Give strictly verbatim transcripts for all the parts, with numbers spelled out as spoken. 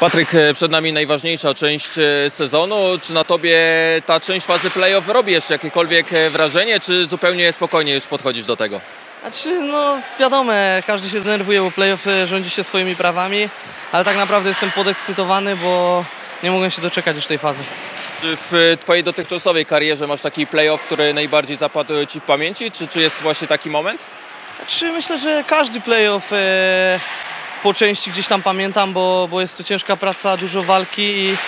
Patryk, przed nami najważniejsza część sezonu. Czy na tobie ta część fazy play-off robi jeszcze jakiekolwiek wrażenie, czy zupełnie spokojnie już podchodzisz do tego? Znaczy, no wiadomo, każdy się denerwuje, bo play-off rządzi się swoimi prawami, ale tak naprawdę jestem podekscytowany, bo nie mogłem się doczekać już tej fazy. Czy w twojej dotychczasowej karierze masz taki play-off, który najbardziej zapadł ci w pamięci, czy, czy jest właśnie taki moment? Znaczy, myślę, że każdy play-off e, po części gdzieś tam pamiętam, bo, bo jest to ciężka praca, dużo walki i,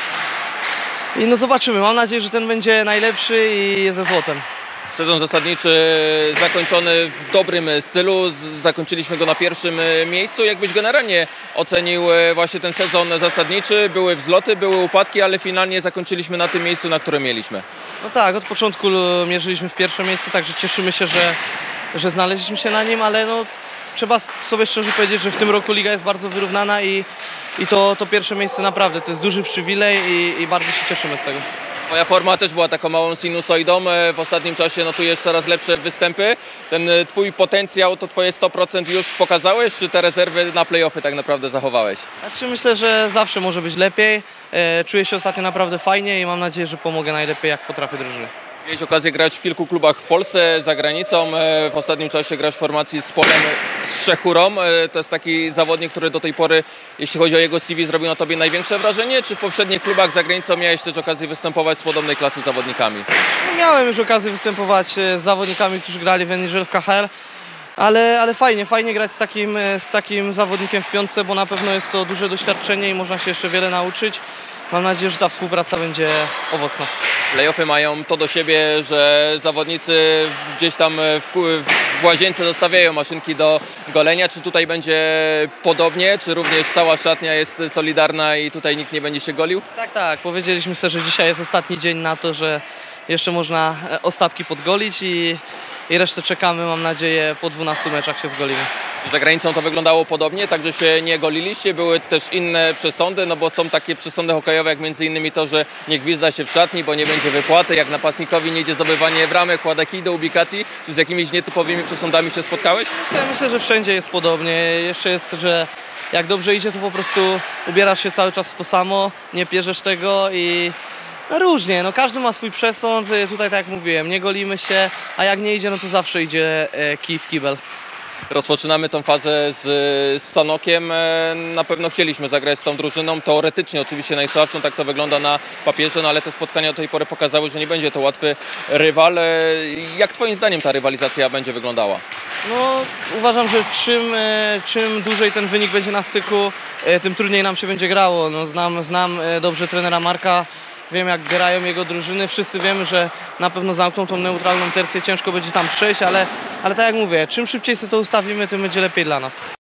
i no zobaczymy. Mam nadzieję, że ten będzie najlepszy i jest ze złotem. Sezon zasadniczy zakończony w dobrym stylu, zakończyliśmy go na pierwszym miejscu. Jakbyś generalnie ocenił właśnie ten sezon zasadniczy? Były wzloty, były upadki, ale finalnie zakończyliśmy na tym miejscu, na którym mieliśmy. No tak, od początku mierzyliśmy w pierwsze miejsce, także cieszymy się, że, że znaleźliśmy się na nim, ale no, trzeba sobie szczerze powiedzieć, że w tym roku liga jest bardzo wyrównana i, i to, to pierwsze miejsce naprawdę to jest duży przywilej i, i bardzo się cieszymy z tego. Twoja forma też była taką małą sinusoidą. W ostatnim czasie notujesz coraz lepsze występy. Ten twój potencjał, to twoje sto procent już pokazałeś, czy te rezerwy na play-offy tak naprawdę zachowałeś? Znaczy, myślę, że zawsze może być lepiej. Czuję się ostatnio naprawdę fajnie i mam nadzieję, że pomogę najlepiej jak potrafię drużynie. Miałeś okazję grać w kilku klubach w Polsce, za granicą. W ostatnim czasie grasz w formacji z Polem Szczechurą. To jest taki zawodnik, który do tej pory, jeśli chodzi o jego C V, zrobił na tobie największe wrażenie? Czy w poprzednich klubach za granicą miałeś też okazję występować z podobnej klasy zawodnikami? Miałem już okazję występować z zawodnikami, którzy grali w N H L, w K H L. Ale, ale fajnie, fajnie grać z takim, z takim zawodnikiem w piątce, bo na pewno jest to duże doświadczenie i można się jeszcze wiele nauczyć. Mam nadzieję, że ta współpraca będzie owocna. Playoffy mają to do siebie, że zawodnicy gdzieś tam w, w łazience zostawiają maszynki do golenia. Czy tutaj będzie podobnie? Czy również cała szatnia jest solidarna i tutaj nikt nie będzie się golił? Tak, tak. Powiedzieliśmy sobie, że dzisiaj jest ostatni dzień na to, że jeszcze można ostatki podgolić i, i resztę czekamy, mam nadzieję, po dwunastu meczach się zgolimy. Czy za granicą to wyglądało podobnie, także się nie goliliście? Były też inne przesądy, no bo są takie przesądy hokejowe, jak między innymi to, że nie gwizda się w szatni, bo nie będzie wypłaty, jak napastnikowi nie idzie zdobywanie bramek, kłada kij do ubikacji. Czy z jakimiś nietypowymi przesądami się spotkałeś? Myślę, myślę, że wszędzie jest podobnie. Jeszcze jest, że jak dobrze idzie, to po prostu ubierasz się cały czas w to samo, nie pierzesz tego i no różnie, no każdy ma swój przesąd. Tutaj, tak jak mówiłem, nie golimy się, a jak nie idzie, no to zawsze idzie kij w kibel. Rozpoczynamy tą fazę z, z Sanokiem. Na pewno chcieliśmy zagrać z tą drużyną, teoretycznie oczywiście najsłabszą, tak to wygląda na papierze, no ale te spotkania do tej pory pokazały, że nie będzie to łatwy rywal. Jak twoim zdaniem ta rywalizacja będzie wyglądała? No, uważam, że czym, czym dłużej ten wynik będzie na styku, tym trudniej nam się będzie grało. No, znam, znam dobrze trenera Marka. Wiem, jak grają jego drużyny, wszyscy wiemy, że na pewno zamkną tą neutralną tercję, ciężko będzie tam przejść, ale, ale tak jak mówię, czym szybciej sobie to ustawimy, tym będzie lepiej dla nas.